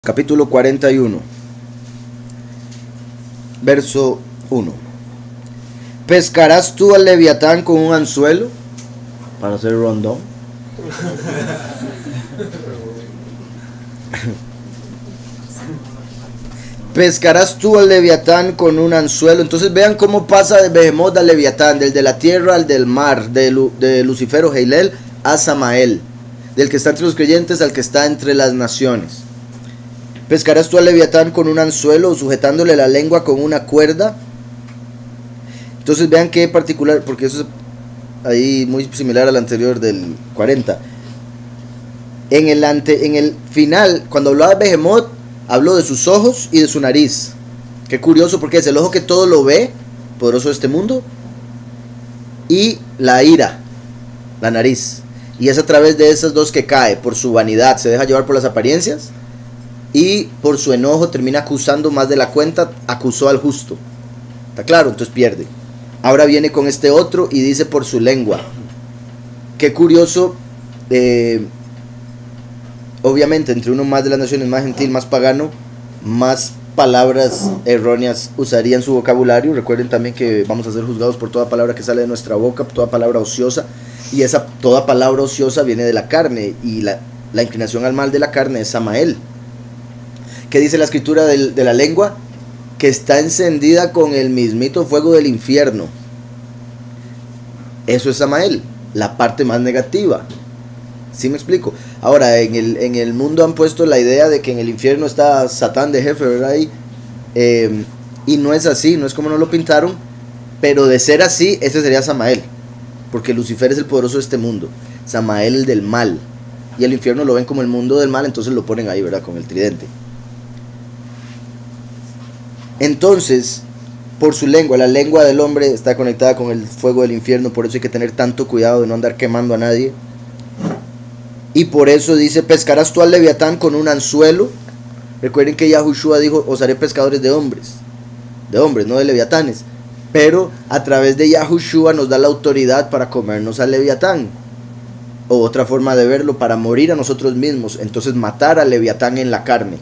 Capítulo 41, verso 1. ¿Pescarás tú al leviatán con un anzuelo? Para hacer rondón. ¿Pescarás tú al leviatán con un anzuelo? Entonces vean cómo pasa de Behemoth al leviatán, del de la tierra al del mar, de Lucifer o Heilel a Samael, del que está entre los creyentes al que está entre las naciones. ¿Pescarás tú al leviatán con un anzuelo o sujetándole la lengua con una cuerda? Entonces vean qué particular, porque eso es ahí muy similar al anterior del 40. En el final, cuando hablaba de Behemoth, habló de sus ojos y de su nariz. Qué curioso, porque es el ojo que todo lo ve, poderoso de este mundo, y la ira, la nariz. Y es a través de esas dos que cae, por su vanidad, se deja llevar por las apariencias, y por su enojo termina acusando más de la cuenta, acusó al justo. ¿Está claro? Entonces pierde. Ahora viene con este otro y dice por su lengua. Qué curioso. Obviamente entre uno más de las naciones, más gentil, más pagano, más palabras erróneas usaría en su vocabulario. Recuerden también que vamos a ser juzgados por toda palabra que sale de nuestra boca, toda palabra ociosa. Y esa toda palabra ociosa viene de la carne. Y la inclinación al mal de la carne es Samael. ¿Qué dice la escritura de la lengua? Que está encendida con el mismito fuego del infierno. Eso es Samael, la parte más negativa. ¿Sí me explico? Ahora, en el mundo han puesto la idea de que en el infierno está Satán de jefe, ¿verdad? Y no es así, no es como nos lo pintaron. Pero de ser así, ese sería Samael. Porque Lucifer es el poderoso de este mundo. Samael el del mal. Y el infierno lo ven como el mundo del mal, entonces lo ponen ahí, ¿verdad? Con el tridente. Entonces, por su lengua, la lengua del hombre está conectada con el fuego del infierno, por eso hay que tener tanto cuidado de no andar quemando a nadie. Y por eso dice, pescarás tú al leviatán con un anzuelo. Recuerden que Yahushua dijo, os haré pescadores de hombres, no de leviatanes. Pero a través de Yahushua nos da la autoridad para comernos al leviatán. O otra forma de verlo, para morir a nosotros mismos, entonces matar al leviatán en la carne.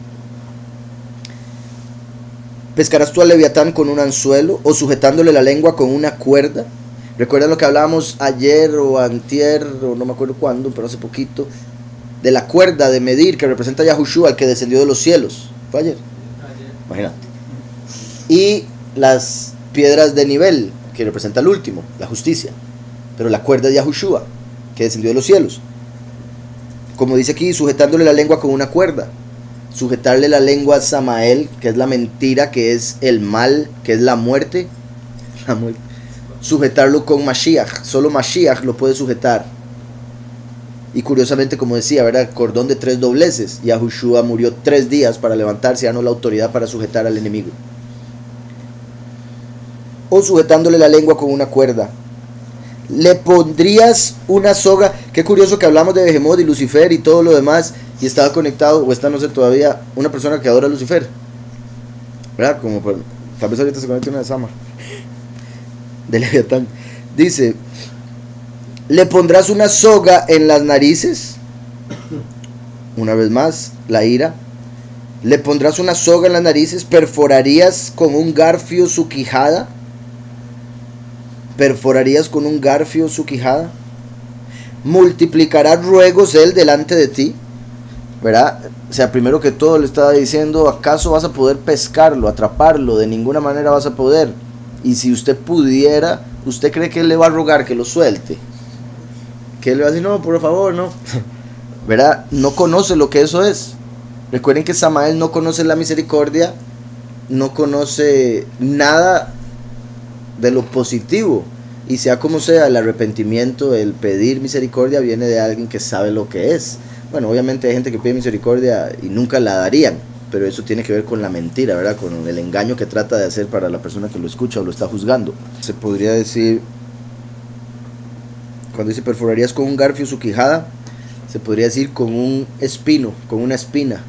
¿Pescarás tú al leviatán con un anzuelo o sujetándole la lengua con una cuerda? ¿Recuerdan lo que hablábamos ayer o antier, o no me acuerdo cuándo, pero hace poquito, de la cuerda de medir que representa a Yahushua, el que descendió de los cielos? ¿Fue ayer? Imagínate. Y las piedras de nivel, que representa el último, la justicia. Pero la cuerda de Yahushua, que descendió de los cielos. Como dice aquí, sujetándole la lengua con una cuerda. Sujetarle la lengua a Samael, que es la mentira, que es el mal, que es la muerte. Sujetarlo con Mashiach. Solo Mashiach lo puede sujetar. Y curiosamente, como decía, ¿verdad? Cordón de 3 dobleces. Yahushua murió 3 días para levantarse y darnos la autoridad para sujetar al enemigo. O sujetándole la lengua con una cuerda. Le pondrías una soga. Qué curioso que hablamos de Behemoth y Lucifer y todo lo demás, y estaba conectado, o está, no sé, todavía una persona que adora a Lucifer, ¿verdad? Como tal vez ahorita se conecte una de Sama de Leviatán. Dice, le pondrás una soga en las narices. Una vez más, la ira. Le pondrás una soga en las narices. Perforarías con un garfio su quijada. Perforarías con un garfio su quijada. Multiplicará ruegos él delante de ti, ¿verdad? O sea, primero que todo le estaba diciendo, ¿acaso vas a poder pescarlo, atraparlo? De ninguna manera vas a poder. Y si usted pudiera, ¿usted cree que él le va a rogar que lo suelte? Que él le va a decir, no, por favor, no. ¿Verdad? No conoce lo que eso es. Recuerden que Samael no conoce la misericordia, no conoce nada de lo positivo. Y sea como sea, el arrepentimiento, el pedir misericordia viene de alguien que sabe lo que es. Bueno, obviamente hay gente que pide misericordia y nunca la darían, pero eso tiene que ver con la mentira, ¿verdad? Con el engaño que trata de hacer para la persona que lo escucha o lo está juzgando. Se podría decir, cuando dice perforarías con un garfio su quijada, se podría decir con un espino, con una espina.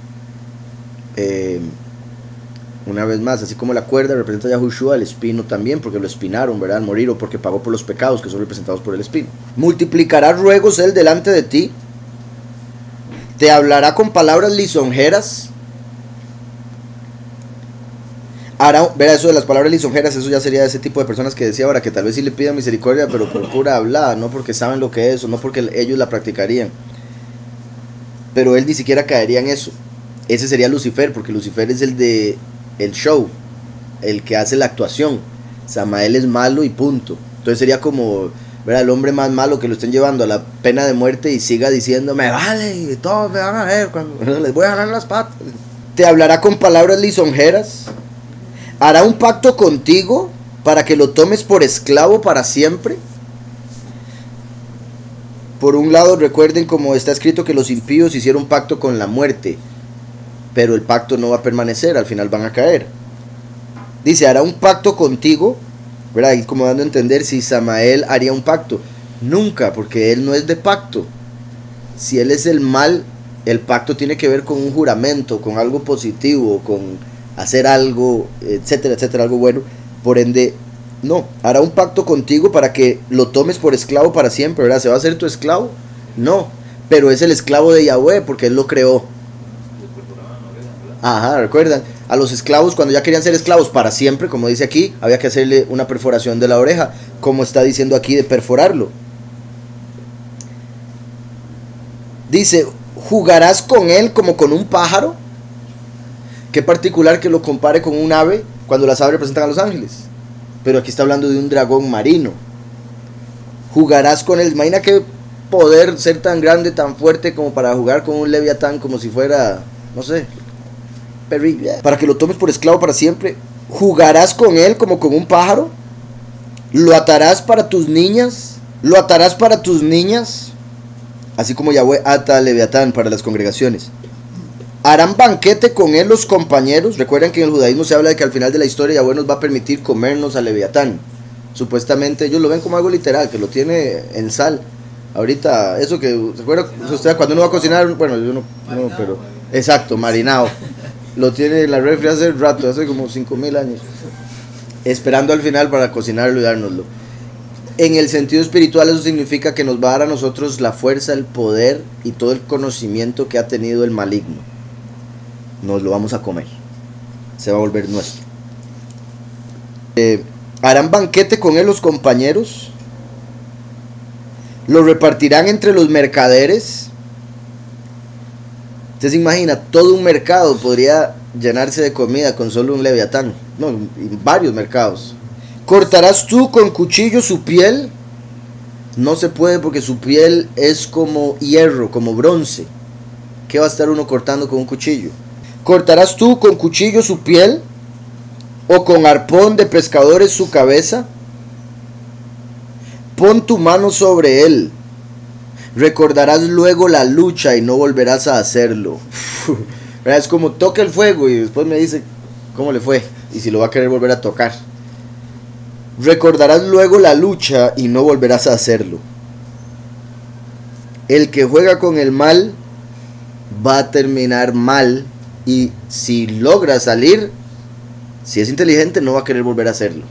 Una vez más, así como la cuerda representa a Yahushua, el espino también, porque lo espinaron, ¿verdad? Al morir, o porque pagó por los pecados que son representados por el espino. Multiplicará ruegos él delante de ti. Te hablará con palabras lisonjeras. Verá, eso de las palabras lisonjeras, eso ya sería de ese tipo de personas que decía ahora, que tal vez sí le pidan misericordia, pero por pura hablada, no porque saben lo que es, o no porque ellos la practicarían. Pero él ni siquiera caería en eso. Ese sería Lucifer, porque Lucifer es el de el show, el que hace la actuación. Samael es malo y punto. Entonces sería como, ¿verdad?, el hombre más malo que lo estén llevando a la pena de muerte y siga diciendo, me vale, y todos me van a ver cuando les voy a jalar las patas. Te hablará con palabras lisonjeras. Hará un pacto contigo para que lo tomes por esclavo para siempre. Por un lado, recuerden como está escrito que los impíos hicieron pacto con la muerte, pero el pacto no va a permanecer, al final van a caer. Dice, hará un pacto contigo, ¿verdad? Y como dando a entender si Samael haría un pacto. Nunca, porque él no es de pacto. Si él es el mal, el pacto tiene que ver con un juramento, con algo positivo, con hacer algo, etcétera, etcétera, algo bueno. Por ende, no, hará un pacto contigo para que lo tomes por esclavo para siempre, ¿verdad? ¿Se va a hacer tu esclavo? No, pero es el esclavo de Yahweh porque él lo creó. Ajá, recuerdan, a los esclavos cuando ya querían ser esclavos para siempre, como dice aquí, había que hacerle una perforación de la oreja, como está diciendo aquí de perforarlo. Dice, jugarás con él como con un pájaro. Qué particular que lo compare con un ave cuando las aves representan a los ángeles. Pero aquí está hablando de un dragón marino. Jugarás con él. Imagina qué poder ser tan grande, tan fuerte como para jugar con un leviatán como si fuera, no sé, terrible. Para que lo tomes por esclavo para siempre. Jugarás con él como con un pájaro. Lo atarás para tus niñas. Lo atarás para tus niñas. Así como Yahweh ata al leviatán para las congregaciones. Harán banquete con él los compañeros. Recuerden que en el judaísmo se habla de que al final de la historia Yahweh nos va a permitir comernos al leviatán. Supuestamente ellos lo ven como algo literal, que lo tiene en sal. Ahorita, eso que, ¿se acuerda usted cuando uno va a cocinar? Bueno, yo no, pero exacto, marinado. Lo tiene en la refri hace rato, hace como 5000 años. Esperando al final para cocinarlo y dárnoslo. En el sentido espiritual eso significa que nos va a dar a nosotros la fuerza, el poder y todo el conocimiento que ha tenido el maligno. Nos lo vamos a comer. Se va a volver nuestro. Harán banquete con él los compañeros. Lo repartirán entre los mercaderes. Usted se imagina, todo un mercado podría llenarse de comida con solo un leviatán. No, varios mercados. ¿Cortarás tú con cuchillo su piel? No se puede porque su piel es como hierro, como bronce. ¿Qué va a estar uno cortando con un cuchillo? ¿Cortarás tú con cuchillo su piel? ¿O con arpón de pescadores su cabeza? Pon tu mano sobre él. Recordarás luego la lucha y no volverás a hacerlo. Es como toca el fuego y después me dice cómo le fue y si lo va a querer volver a tocar. Recordarás luego la lucha y no volverás a hacerlo. El que juega con el mal va a terminar mal, y si logra salir, si es inteligente, no va a querer volver a hacerlo.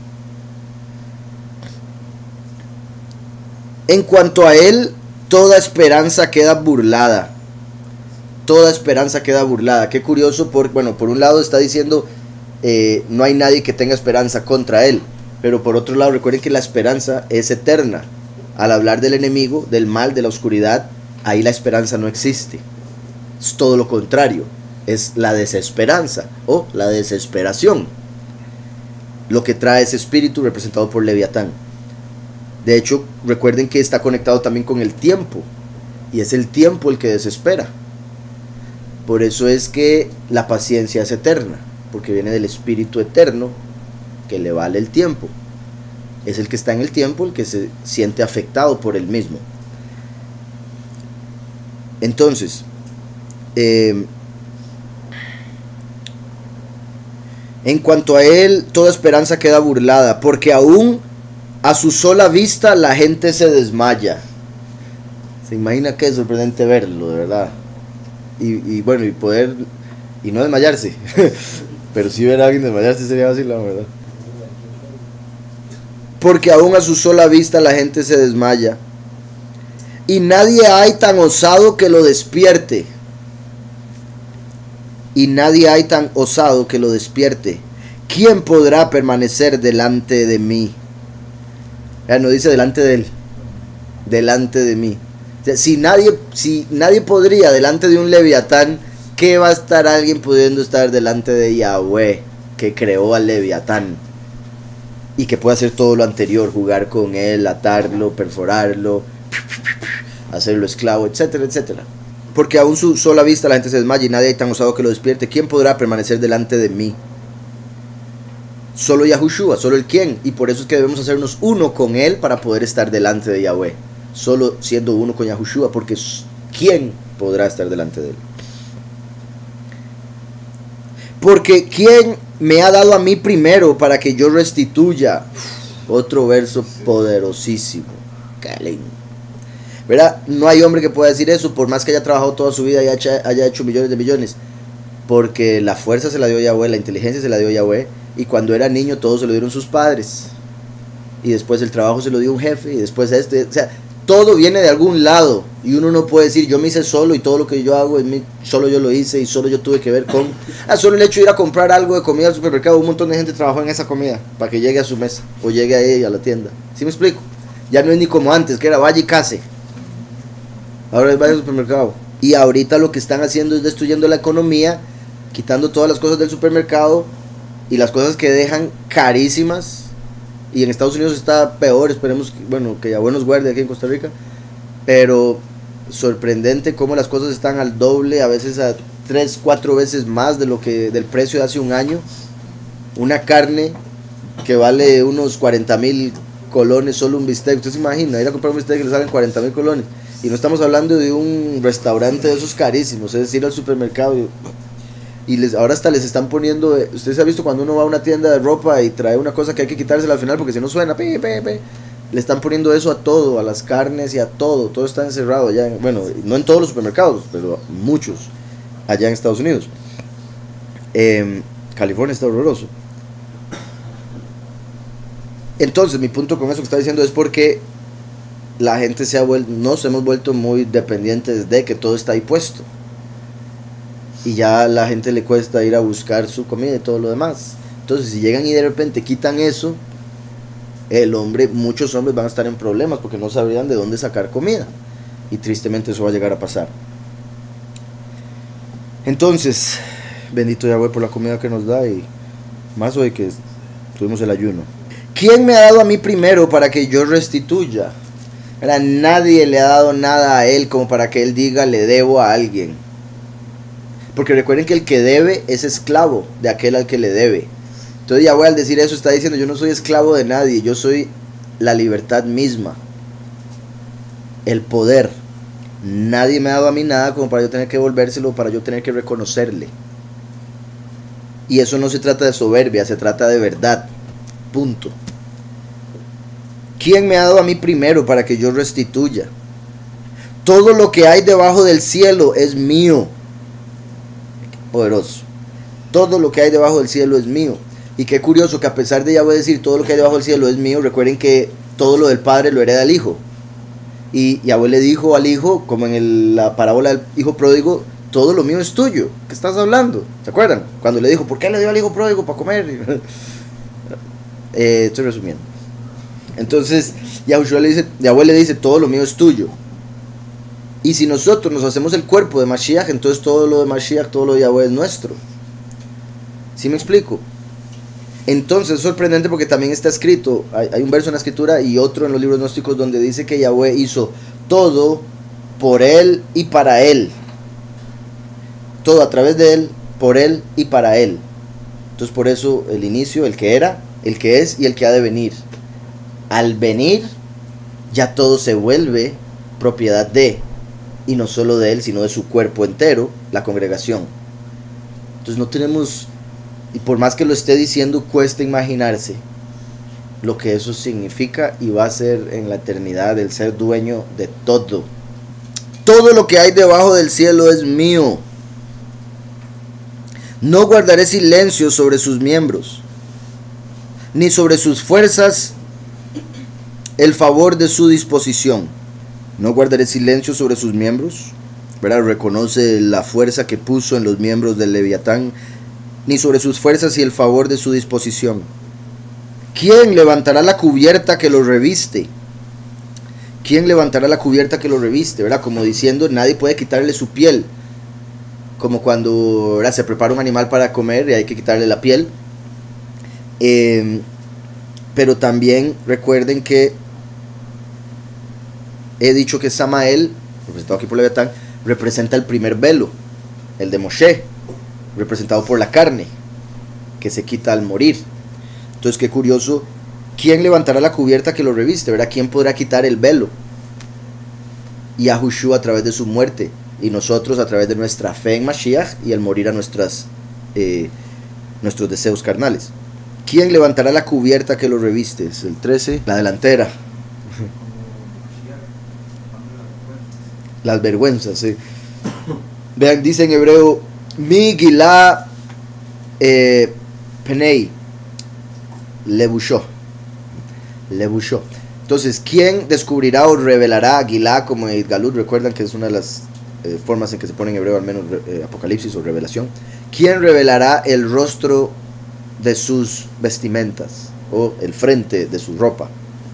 En cuanto a él, toda esperanza queda burlada. Toda esperanza queda burlada. Qué curioso, por un lado está diciendo no hay nadie que tenga esperanza contra él. Pero por otro lado, recuerden que la esperanza es eterna. Al hablar del enemigo, del mal, de la oscuridad, ahí la esperanza no existe. Es todo lo contrario. Es la desesperanza o la desesperación. Lo que trae ese espíritu representado por Leviatán. De hecho, recuerden que está conectado también con el tiempo. Y es el tiempo el que desespera. Por eso es que la paciencia es eterna. Porque viene del espíritu eterno que le vale el tiempo. Es el que está en el tiempo el que se siente afectado por él mismo. Entonces, en cuanto a él, toda esperanza queda burlada, porque aún a su sola vista la gente se desmaya. Se imagina que es sorprendente verlo, de verdad. Y bueno, y poder, y no desmayarse. Pero si ver a alguien desmayarse sería así, la verdad. Porque aún a su sola vista la gente se desmaya. Y nadie hay tan osado que lo despierte. Y nadie hay tan osado que lo despierte. ¿quién podrá permanecer delante de mí? No dice delante de él, delante de mí. O sea, si nadie podría delante de un Leviatán, ¿qué va a estar alguien pudiendo estar delante de Yahweh, que creó al Leviatán? Y que puede hacer todo lo anterior, jugar con él, atarlo, perforarlo, hacerlo esclavo, etcétera, etcétera. Porque aún su sola vista la gente se desmaya y nadie hay tan osado que lo despierte. ¿Quién podrá permanecer delante de mí? Solo Yahushua, solo el quien. Y por eso es que debemos hacernos uno con él para poder estar delante de Yahweh. Solo siendo uno con Yahushua, porque ¿quién podrá estar delante de él? Porque ¿quién me ha dado a mí primero para que yo restituya? Otro verso poderosísimo. Qué lindo. ¿Verdad? No hay hombre que pueda decir eso, por más que haya trabajado toda su vida y haya hecho millones de millones. Porque la fuerza se la dio Yahweh, la inteligencia se la dio Yahweh. Y cuando era niño todo se lo dieron sus padres. Y después el trabajo se lo dio un jefe. Y después o sea, todo viene de algún lado. Y uno no puede decir, yo me hice solo y todo lo que yo hago, solo yo lo hice y solo yo tuve que ver con... solo el hecho de ir a comprar algo de comida al supermercado, un montón de gente trabajó en esa comida para que llegue a su mesa o llegue a ella a la tienda. ¿Sí me explico? Ya no es ni como antes, que era vaya y case. Ahora es vaya al supermercado. Y ahorita lo que están haciendo es destruyendo la economía, quitando todas las cosas del supermercado y las cosas que dejan carísimas. Y en Estados Unidos está peor, esperemos que Yahweh nos guarde aquí en Costa Rica. Pero sorprendente cómo las cosas están al doble, a veces a 3, 4 veces más de del precio de hace un año. Una carne que vale unos 40,000 colones, solo un bistec. Usted se imagina, ir a comprar un bistec que le salen 40,000 colones. Y no estamos hablando de un restaurante de esos carísimos, es decir, al supermercado. Ahora hasta les están poniendo... Usted se ha visto cuando uno va a una tienda de ropa y trae una cosa que hay que quitársela al final porque si no suena... Le están poniendo eso a todo, a las carnes y a todo. Todo está encerrado allá. Bueno, no en todos los supermercados, pero muchos allá en Estados Unidos. California está horroroso. Entonces, mi punto con eso que está diciendo es porque la gente nos hemos vuelto muy dependientes de que todo está ahí puesto. Y ya a la gente le cuesta ir a buscar su comida y todo lo demás. Entonces, si llegan y de repente quitan eso, muchos hombres van a estar en problemas porque no sabrían de dónde sacar comida. Y tristemente eso va a llegar a pasar. Entonces, bendito Yahweh por la comida que nos da y más hoy que tuvimos el ayuno. ¿Quién me ha dado a mí primero para que yo restituya? Nadie le ha dado nada a él como para que él diga le debo a alguien. Porque recuerden que el que debe es esclavo de aquel al que le debe. Entonces Yahweh al decir eso está diciendo yo no soy esclavo de nadie, yo soy la libertad misma, el poder. Nadie me ha dado a mí nada como para yo tener que devolvérselo, para yo tener que reconocerle. Y eso no se trata de soberbia, se trata de verdad. Punto. ¿Quién me ha dado a mí primero para que yo restituya? Todo lo que hay debajo del cielo es mío. Poderoso. Todo lo que hay debajo del cielo es mío. Y qué curioso que a pesar de Yahweh decir todo lo que hay debajo del cielo es mío, recuerden que todo lo del padre lo hereda el hijo. Y Yahweh le dijo al hijo, como en la parábola del hijo pródigo, todo lo mío es tuyo. ¿Qué estás hablando? ¿Se acuerdan? Cuando le dijo, ¿por qué le dio al hijo pródigo para comer? Estoy resumiendo. Entonces Yahweh le dice todo lo mío es tuyo. Y si nosotros nos hacemos el cuerpo de Mashiach, entonces todo lo de Mashiach, todo lo de Yahweh es nuestro. ¿Sí me explico? Entonces es sorprendente porque también está escrito, hay un verso en la escritura y otro en los libros gnósticos donde dice que Yahweh hizo todo por él y para él. Todo a través de él, por él y para él. Entonces por eso el inicio, el que era, el que es y el que ha de venir. Al venir ya todo se vuelve propiedad de, y no solo de él, sino de su cuerpo entero, la congregación. Entonces no tenemos, y por más que lo esté diciendo, cuesta imaginarse lo que eso significa y va a ser en la eternidad, el ser dueño de todo. Todo lo que hay debajo del cielo es mío. No guardaré silencio sobre sus miembros, ni sobre sus fuerzas el favor de su disposición. No guardaré silencio sobre sus miembros, ¿verdad? Reconoce la fuerza que puso en los miembros del Leviatán ni sobre sus fuerzas y el favor de su disposición. ¿Quién levantará la cubierta que lo reviste? ¿Quién levantará la cubierta que lo reviste? ¿Verdad? Como diciendo, nadie puede quitarle su piel. Como cuando, ¿verdad?, se prepara un animal para comer y hay que quitarle la piel. Pero también recuerden que he dicho que Samael, representado aquí por Leviatán, representa el primer velo, el de Moshe, representado por la carne, que se quita al morir. Entonces, qué curioso, ¿quién levantará la cubierta que lo reviste? ¿Verdad? ¿Quién podrá quitar el velo? Yahushua a través de su muerte, y nosotros a través de nuestra fe en Mashiach y el morir a nuestros deseos carnales. ¿Quién levantará la cubierta que lo reviste? Es el 13, la delantera. Las vergüenzas, sí. Vean, dice en hebreo, Mi Gilá Penei Lebushó. Entonces, ¿quién descubrirá o revelará a Gilá como el Galut? Recuerdan que es una de las formas en que se pone en hebreo, al menos Apocalipsis o revelación. ¿Quién revelará el rostro de sus vestimentas o el frente de su ropa?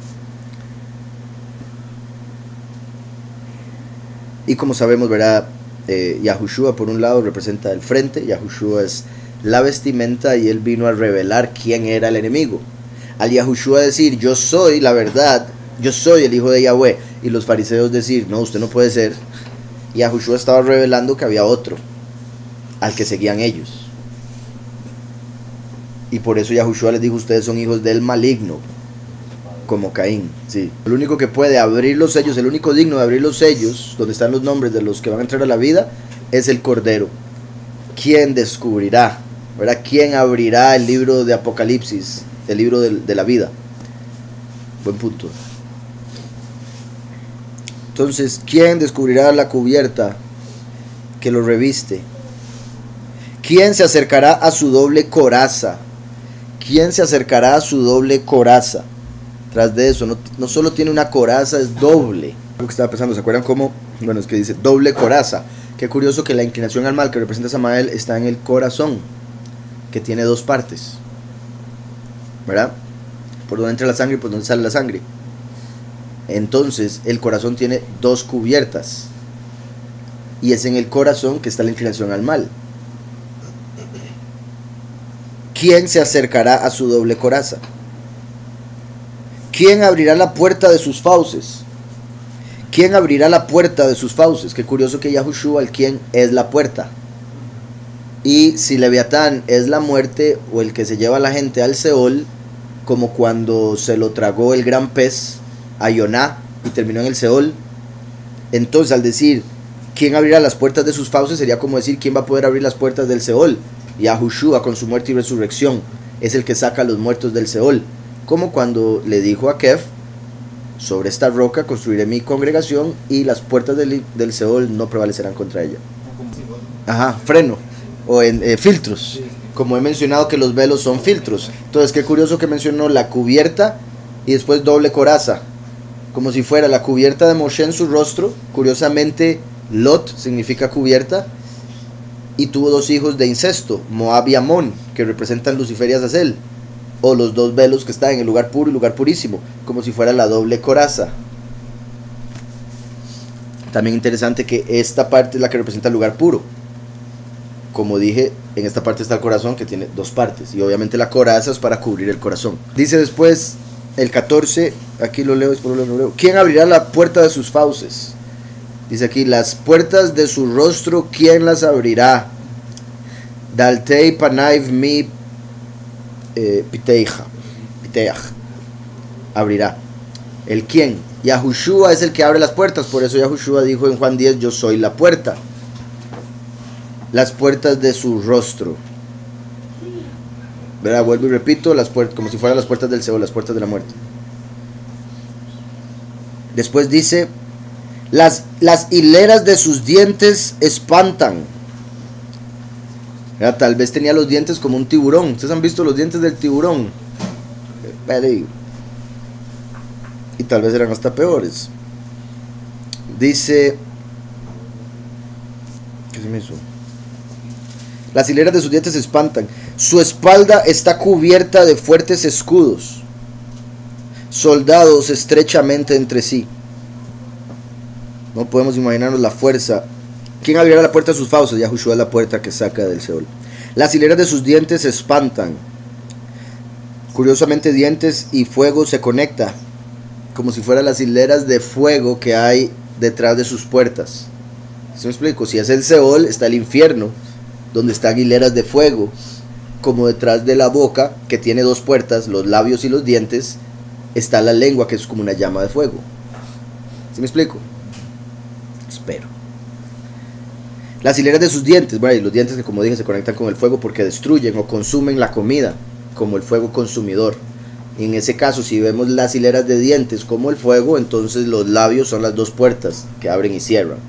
Y como sabemos, verá, Yahushua por un lado representa el frente, Yahushua es la vestimenta y él vino a revelar quién era el enemigo. Al Yahushua decir, yo soy la verdad, yo soy el hijo de Yahweh, y los fariseos decir, no, usted no puede ser, Yahushua estaba revelando que había otro, al que seguían ellos. Y por eso Yahushua les dijo, ustedes son hijos del maligno, como Caín. Sí. El único que puede abrir los sellos, el único digno de abrir los sellos, donde están los nombres de los que van a entrar a la vida, es el Cordero. ¿Quién descubrirá? ¿Verdad? ¿Quién abrirá el libro de Apocalipsis, el libro de la vida? Buen punto. Entonces, ¿quién descubrirá la cubierta que lo reviste? ¿Quién se acercará a su doble coraza? ¿Quién se acercará a su doble coraza? Tras de eso, no solo tiene una coraza, es doble. Lo que estaba pensando, ¿se acuerdan cómo? Bueno, es que dice doble coraza. Qué curioso que la inclinación al mal que representa Samael está en el corazón, que tiene dos partes, ¿verdad? Por donde entra la sangre y por donde sale la sangre. Entonces, el corazón tiene dos cubiertas. Y es en el corazón que está la inclinación al mal. ¿Quién se acercará a su doble coraza? ¿Quién abrirá la puerta de sus fauces? ¿Quién abrirá la puerta de sus fauces? Qué curioso que Yahushua, el quien es la puerta. Y si Leviatán es la muerte o el que se lleva a la gente al Seol, como cuando se lo tragó el gran pez a Yoná y terminó en el Seol, entonces al decir ¿quién abrirá las puertas de sus fauces? Sería como decir ¿quién va a poder abrir las puertas del Seol? Yahushua con su muerte y resurrección es el que saca a los muertos del Seol, como cuando le dijo a Kef, sobre esta roca construiré mi congregación y las puertas del Seol no prevalecerán contra ella. Ajá, freno, o en filtros, como he mencionado que los velos son filtros. Entonces qué curioso que mencionó la cubierta y después doble coraza, como si fuera la cubierta de Moshe en su rostro. Curiosamente Lot significa cubierta, y tuvo dos hijos de incesto, Moab y Amón, que representan Lucifer y Azazel, o los dos velos que están en el lugar puro y lugar purísimo, como si fuera la doble coraza. También interesante que esta parte es la que representa el lugar puro. Como dije, en esta parte está el corazón, que tiene dos partes, y obviamente la coraza es para cubrir el corazón. Dice después el 14, aquí lo leo, después lo leo. ¿Quién abrirá la puerta de sus fauces? Dice aquí, las puertas de su rostro, ¿quién las abrirá? Daltei panaiv mi piteach, abrirá. ¿El quién? Yahushua es el que abre las puertas, por eso Yahushua dijo en Juan 10, yo soy la puerta. Las puertas de su rostro. Verá, vuelvo y repito, las puertas, como si fueran las puertas del Seol, las puertas de la muerte. Después dice, las hileras de sus dientes espantan. Verá, tal vez tenía los dientes como un tiburón. ¿Ustedes han visto los dientes del tiburón? Y tal vez eran hasta peores. Dice, ¿qué se me hizo? Las hileras de sus dientes se espantan. Su espalda está cubierta de fuertes escudos, soldados estrechamente entre sí. No podemos imaginarnos la fuerza. ¿Quién abrirá la puerta a sus fauces? Yahushua es la puerta que saca del Seol. Las hileras de sus dientes se espantan. Curiosamente, dientes y fuego se conecta, como si fueran las hileras de fuego que hay detrás de sus puertas. ¿Sí me explico? Si es el Seol, está el infierno, donde están hileras de fuego, como detrás de la boca, que tiene dos puertas, los labios y los dientes, está la lengua, que es como una llama de fuego. ¿Sí me explico? Espero. Las hileras de sus dientes, bueno, y los dientes que, como dije, se conectan con el fuego porque destruyen o consumen la comida, como el fuego consumidor. Y en ese caso, si vemos las hileras de dientes como el fuego, entonces los labios son las dos puertas que abren y cierran.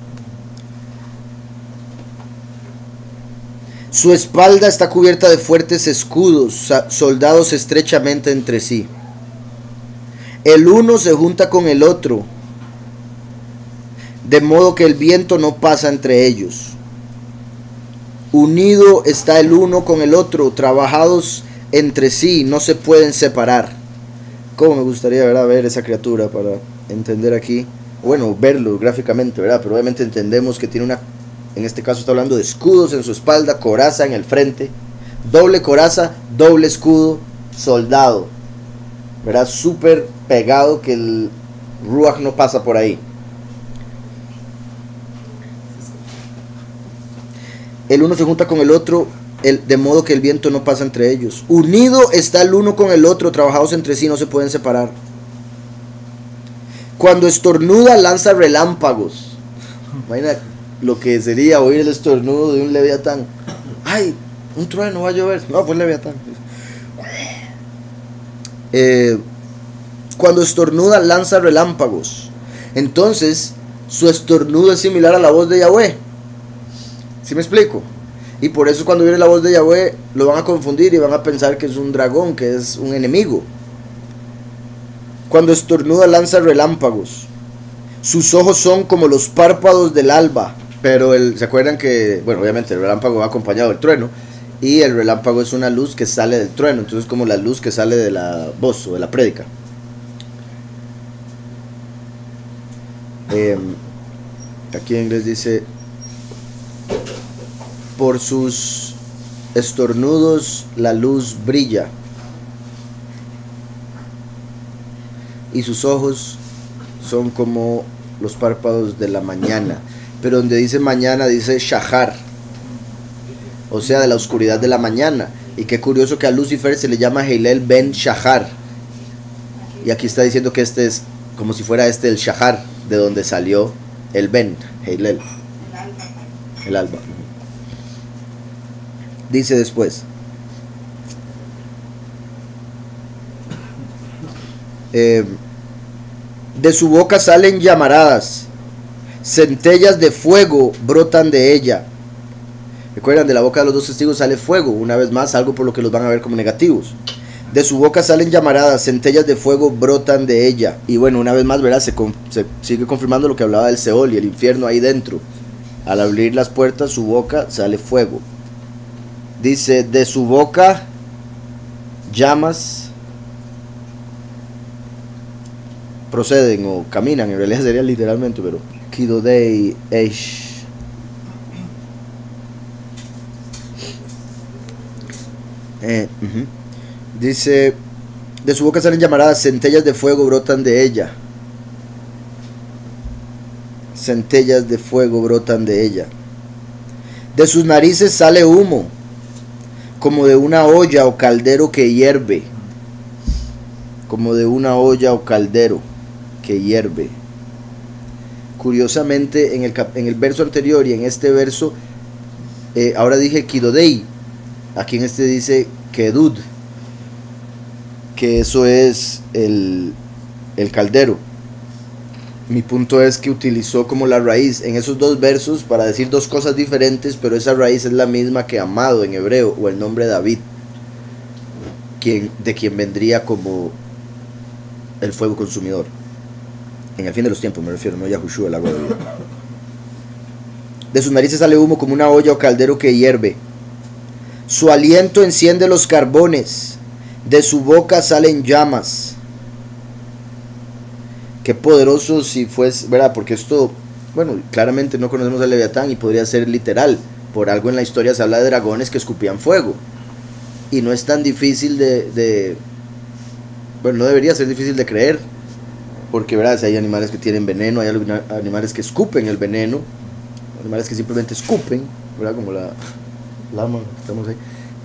Su espalda está cubierta de fuertes escudos, soldados estrechamente entre sí. El uno se junta con el otro, de modo que el viento no pasa entre ellos. Unido está el uno con el otro, trabajados entre sí, no se pueden separar. Cómo me gustaría, ¿verdad?, ver esa criatura para entender aquí. Bueno, verlo gráficamente, ¿verdad? Pero obviamente entendemos que tiene una... En este caso está hablando de escudos en su espalda, coraza en el frente, doble coraza, doble escudo, soldado, ¿verdad? Súper pegado, que el Ruach no pasa por ahí. El uno se junta con el otro, de modo que el viento no pasa entre ellos. Unido está el uno con el otro, trabajados entre sí, no se pueden separar. Cuando estornuda, lanza relámpagos. Imagina lo que sería oír el estornudo de un leviatán. ¡Ay! Un trueno, va a llover. No, fue el leviatán. Cuando estornuda, lanza relámpagos. Entonces, su estornudo es similar a la voz de Yahweh. ¿Sí me explico? Y por eso cuando viene la voz de Yahweh, lo van a confundir y van a pensar que es un dragón, que es un enemigo. Cuando estornuda, lanza relámpagos. Sus ojos son como los párpados del alba. Pero ¿se acuerdan que, bueno, obviamente el relámpago va acompañado del trueno, y el relámpago es una luz que sale del trueno, entonces como la luz que sale de la voz o de la prédica. Aquí en inglés dice: por sus estornudos la luz brilla, y sus ojos son como los párpados de la mañana. Pero donde dice mañana dice shahar, o sea, de la oscuridad de la mañana. Y qué curioso que a Lucifer se le llama Heilel ben Shahar, y aquí está diciendo que este es como si fuera el Shahar, de donde salió el Ben, Heilel, el alba. Dice después: de su boca salen llamaradas, centellas de fuego brotan de ella. Recuerdan, de la boca de los dos testigos sale fuego, una vez más, algo por lo que los van a ver como negativos. De su boca salen llamaradas, centellas de fuego brotan de ella. Y bueno, una vez más, ¿verdad?, se sigue confirmando lo que hablaba del Seol y el infierno ahí dentro. Al abrir las puertas, su boca sale fuego. Dice: de su boca llamas proceden o caminan, en realidad sería literalmente, pero Kidodei Eish. Dice: de su boca salen llamaradas, centellas de fuego brotan de ella. Centellas de fuego brotan de ella. De sus narices sale humo, como de una olla o caldero que hierve. Como de una olla o caldero que hierve. Curiosamente, en el verso anterior y en este verso, ahora dije Kidodei, aquí en este dice Kedud, que eso es el caldero. Mi punto es que utilizó como la raíz en esos dos versos para decir dos cosas diferentes, pero esa raíz es la misma que amado en hebreo, o el nombre David, de quien vendría como el fuego consumidor. En el fin de los tiempos me refiero, no Yahushua, el agua de vida. De sus narices sale humo como una olla o caldero que hierve. Su aliento enciende los carbones, de su boca salen llamas. Qué poderoso si fuese, ¿verdad? Porque esto, bueno, claramente no conocemos al Leviatán y podría ser literal. Por algo en la historia se habla de dragones que escupían fuego. Y no es tan difícil bueno, no debería ser difícil de creer. Porque, ¿verdad? Si hay animales que tienen veneno, hay animales que escupen el veneno, animales que simplemente escupen, ¿verdad? Como la lama que estamos ahí.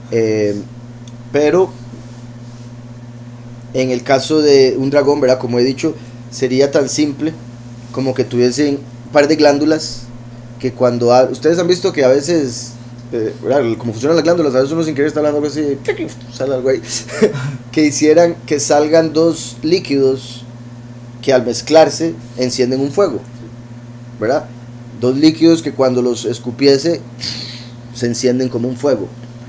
Pero en el caso de un dragón, ¿verdad? Como he dicho, sería tan simple como que tuviesen un par de glándulas que cuando ustedes han visto que a veces, ¿verdad? Como funcionan las glándulas, a veces uno sin querer está hablando algo así, sale algo ahí, que hicieran que salgan dos líquidos que al mezclarse encienden un fuego, ¿verdad? Dos líquidos que cuando los escupiese se encienden como un fuego.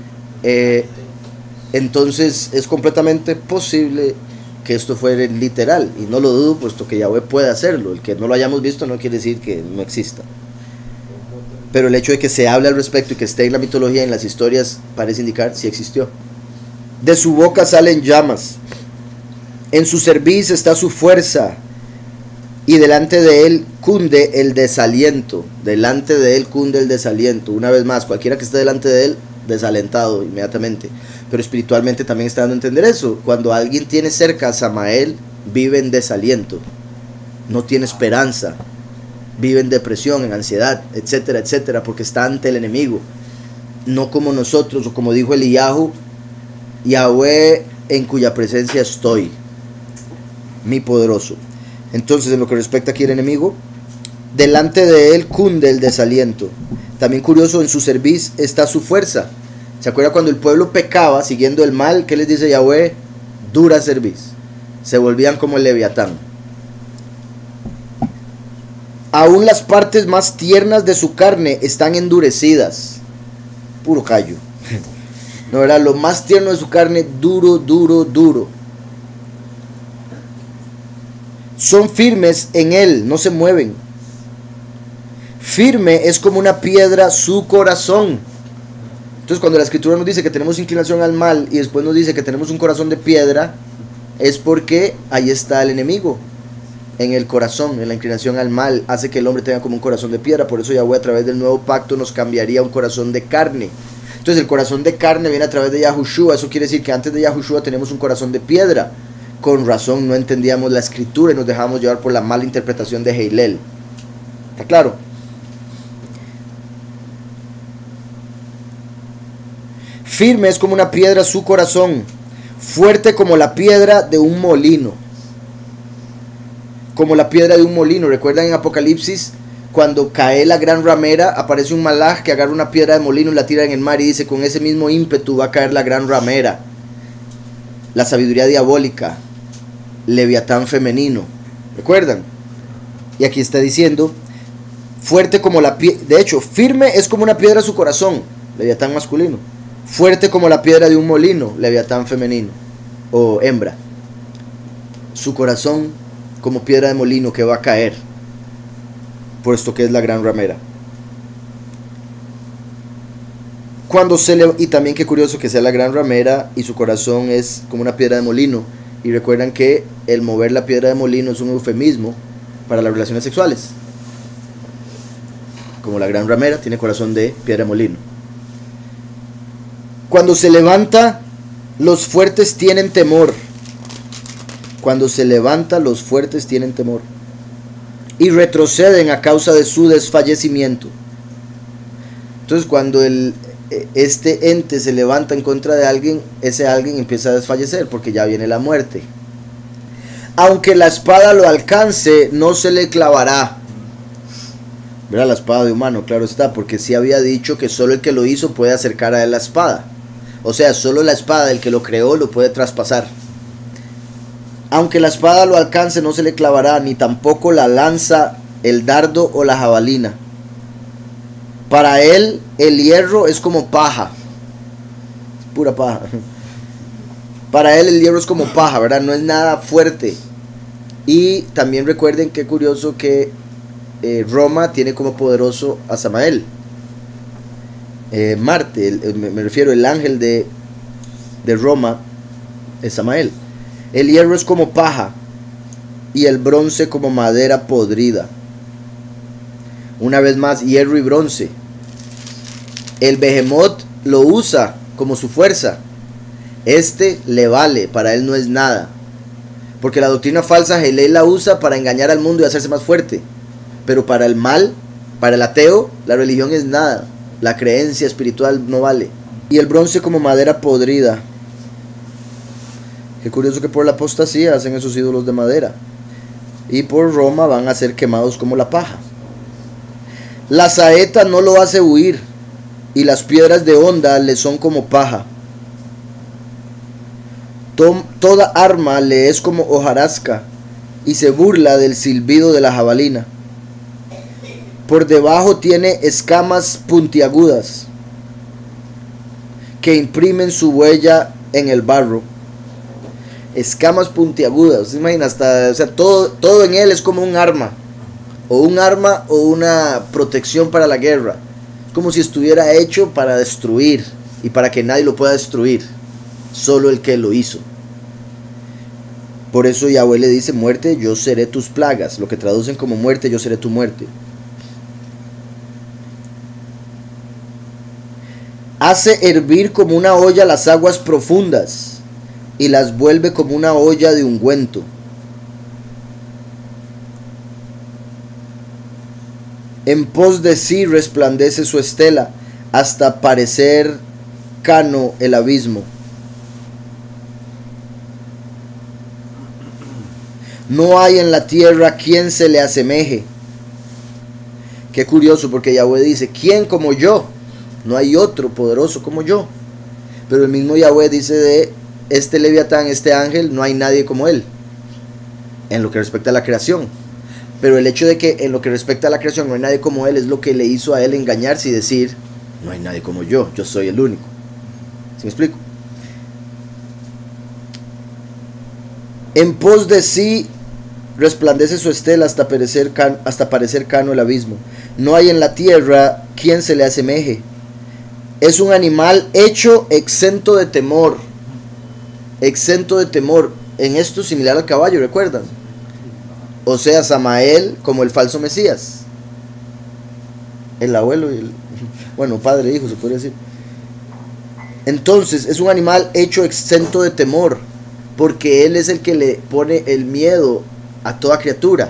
Entonces es completamente posible que esto fuera literal, y no lo dudo, puesto que Yahweh puede hacerlo. El que no lo hayamos visto no quiere decir que no exista, pero el hecho de que se hable al respecto y que esté en la mitología, en las historias, parece indicar si existió. De su boca salen llamas, en su cerviz está su fuerza, y delante de él cunde el desaliento. Delante de él cunde el desaliento. Una vez más, cualquiera que esté delante de él, desalentado inmediatamente. Pero espiritualmente también está dando a entender eso. Cuando alguien tiene cerca a Samael, vive en desaliento, no tiene esperanza, vive en depresión, en ansiedad, etcétera, etcétera, porque está ante el enemigo. No como nosotros, o como dijo Eliyahu: Yahweh, en cuya presencia estoy, mi poderoso. Entonces, en lo que respecta aquí al enemigo, delante de él cunde el desaliento. También curioso, en su cerviz está su fuerza. ¿Se acuerda cuando el pueblo pecaba siguiendo el mal? ¿Qué les dice Yahweh? Dura cerviz. Se volvían como el Leviatán. Aún las partes más tiernas de su carne están endurecidas. Puro callo. No, ¿verdad? Lo más tierno de su carne, duro, duro, duro. Son firmes en él, no se mueven. Firme es como una piedra su corazón. Entonces, cuando la escritura nos dice que tenemos inclinación al mal y después nos dice que tenemos un corazón de piedra, es porque ahí está el enemigo, en el corazón, en la inclinación al mal, hace que el hombre tenga como un corazón de piedra. Por eso Yahweh a través del nuevo pacto nos cambiaría un corazón de carne. Entonces el corazón de carne viene a través de Yahushua. Eso quiere decir que antes de Yahushua tenemos un corazón de piedra. Con razón no entendíamos la escritura y nos dejamos llevar por la mala interpretación de Heilel. ¿Está claro? Firme es como una piedra su corazón, fuerte como la piedra de un molino. Como la piedra de un molino. ¿Recuerdan en Apocalipsis? Cuando cae la gran ramera, aparece un malaj que agarra una piedra de molino y la tira en el mar y dice: con ese mismo ímpetu va a caer la gran ramera. La sabiduría diabólica, Leviatán femenino. ¿Recuerdan? Y aquí está diciendo: fuerte como la piedra. De hecho, firme es como una piedra su corazón, Leviatán masculino. Fuerte como la piedra de un molino, Leviatán femenino o hembra. Su corazón como piedra de molino que va a caer, puesto que es la gran ramera. Y también qué curioso que sea la gran ramera y su corazón es como una piedra de molino. Y recuerdan que el mover la piedra de molino es un eufemismo para las relaciones sexuales. Como la gran ramera tiene corazón de piedra de molino. Cuando se levanta, los fuertes tienen temor. Cuando se levanta, los fuertes tienen temor y retroceden a causa de su desfallecimiento. Entonces, cuando este ente se levanta en contra de alguien, ese alguien empieza a desfallecer porque ya viene la muerte. Aunque la espada lo alcance, no se le clavará. Verá la espada de humano, claro está, porque sí había dicho que solo el que lo hizo puede acercar a él la espada. O sea, solo la espada del que lo creó lo puede traspasar. Aunque la espada lo alcance, no se le clavará, ni tampoco la lanza, el dardo o la jabalina. Para él el hierro es como paja. Es pura paja. Para él el hierro es como paja, ¿verdad? No es nada fuerte. Y también recuerden qué curioso que Roma tiene como poderoso a Samael. Marte, me refiero, el ángel de Roma es Samael. El hierro es como paja y el bronce como madera podrida. Una vez más, hierro y bronce. El Behemoth lo usa como su fuerza. Este le vale, para él no es nada. Porque la doctrina falsa Hillel la usa para engañar al mundo y hacerse más fuerte. Pero para el mal, para el ateo, la religión es nada. La creencia espiritual no vale. Y el bronce como madera podrida. Qué curioso que por la apostasía hacen esos ídolos de madera. Y por Roma van a ser quemados como la paja. La saeta no lo hace huir, y las piedras de honda le son como paja. Toda arma le es como hojarasca, y se burla del silbido de la jabalina. Por debajo tiene escamas puntiagudas, que imprimen su huella en el barro. Escamas puntiagudas, ¿se imagina? Hasta, o sea, todo en él es como un arma. O una protección para la guerra. Como si estuviera hecho para destruir y para que nadie lo pueda destruir, solo el que lo hizo. Por eso Yahweh le dice: muerte, yo seré tus plagas. Lo que traducen como muerte, yo seré tu muerte. Hace hervir como una olla las aguas profundas y las vuelve como una olla de ungüento. En pos de sí resplandece su estela, hasta parecer cano el abismo. No hay en la tierra quien se le asemeje. Qué curioso, porque Yahweh dice: ¿quién como yo? No hay otro poderoso como yo. Pero el mismo Yahweh dice de este Leviatán, este ángel: no hay nadie como él, en lo que respecta a la creación. Pero el hecho de que en lo que respecta a la creación no hay nadie como él es lo que le hizo a él engañarse y decir: no hay nadie como yo soy el único. ¿Sí me explico? En pos de sí resplandece su estela, hasta parecer cano el abismo. No hay en la tierra quien se le asemeje. Es un animal hecho exento de temor. Exento de temor. En esto similar al caballo, ¿recuerdan? O sea, Samael como el falso Mesías. El abuelo y bueno, padre e hijo se podría decir. Entonces, es un animal hecho exento de temor, porque él es el que le pone el miedo a toda criatura.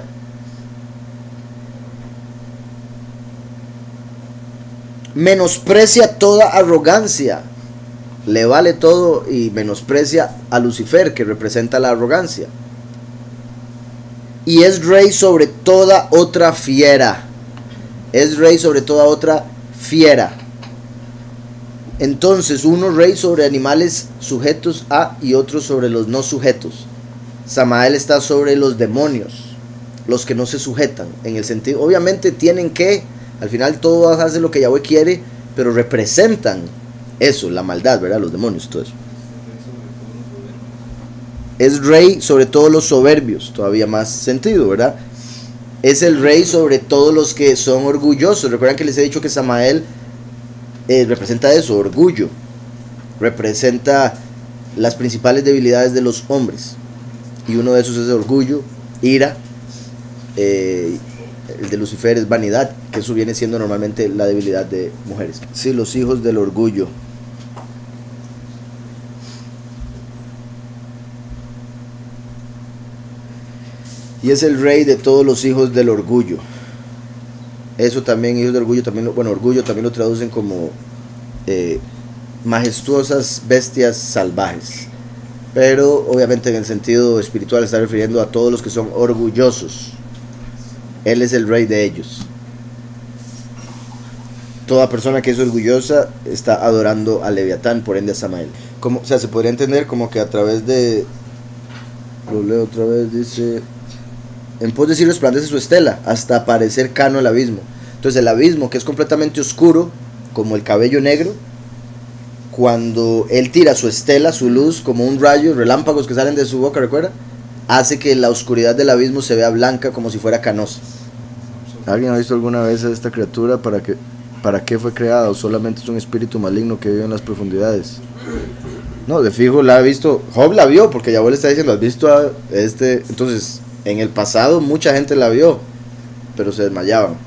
Menosprecia toda arrogancia. Le vale todo y menosprecia a Lucifer, que representa la arrogancia. Y es rey sobre toda otra fiera. Es rey sobre toda otra fiera. Entonces, uno rey sobre animales sujetos a y otro sobre los no sujetos. Samael está sobre los demonios, los que no se sujetan. En el sentido, obviamente tienen que, al final todo hace lo que Yahweh quiere, pero representan eso, la maldad, ¿verdad? Los demonios, todo eso. Es rey sobre todos los soberbios, todavía más sentido, ¿verdad? Es el rey sobre todos los que son orgullosos. Recuerdan que les he dicho que Samael representa eso, orgullo. Representa las principales debilidades de los hombres. Y uno de esos es orgullo, ira. El de Lucifer es vanidad, que eso viene siendo normalmente la debilidad de mujeres. Sí, los hijos del orgullo. Y es el rey de todos los hijos del orgullo. Eso también, hijos del orgullo, también, bueno, orgullo también lo traducen como majestuosas bestias salvajes. Pero obviamente en el sentido espiritual está refiriendo a todos los que son orgullosos. Él es el rey de ellos. Toda persona que es orgullosa está adorando a Leviatán, por ende a Samael. Como, o sea, se podría entender como que a través de... Lo leo otra vez, dice... En pos de sí resplandece su estela, hasta parecer cano el abismo. Entonces el abismo, que es completamente oscuro, como el cabello negro, cuando él tira su estela, su luz, como un rayo, relámpagos que salen de su boca, ¿recuerda? Hace que la oscuridad del abismo se vea blanca, como si fuera canosa. ¿Alguien ha visto alguna vez a esta criatura para ¿Para qué fue creada? ¿O solamente es un espíritu maligno que vive en las profundidades? No, de fijo la ha visto. Job la vio, porque Yahweh le está diciendo, ¿has visto a este? Entonces, en el pasado mucha gente la vio, pero se desmayaban.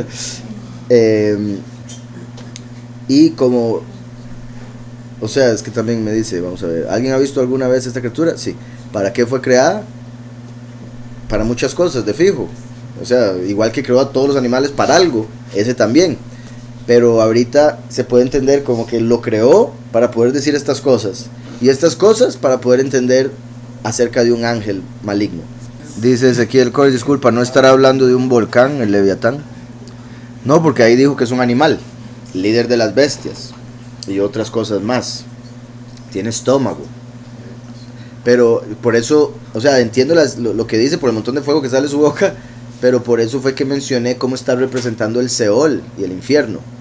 Y como, o sea, es que también me dice, vamos a ver, ¿alguien ha visto alguna vez esta criatura? Sí. ¿Para qué fue creada? Para muchas cosas, de fijo. O sea, igual que creó a todos los animales para algo, ese también. Pero ahorita se puede entender como que lo creó para poder decir estas cosas. Y estas cosas para poder entender acerca de un ángel maligno. Dice Ezequiel Corey, disculpa, ¿no estará hablando de un volcán, el Leviatán? No, porque ahí dijo que es un animal, líder de las bestias y otras cosas más. Tiene estómago. Pero por eso, o sea, entiendo lo que dice por el montón de fuego que sale de su boca, pero por eso fue que mencioné cómo está representando el Seol y el infierno.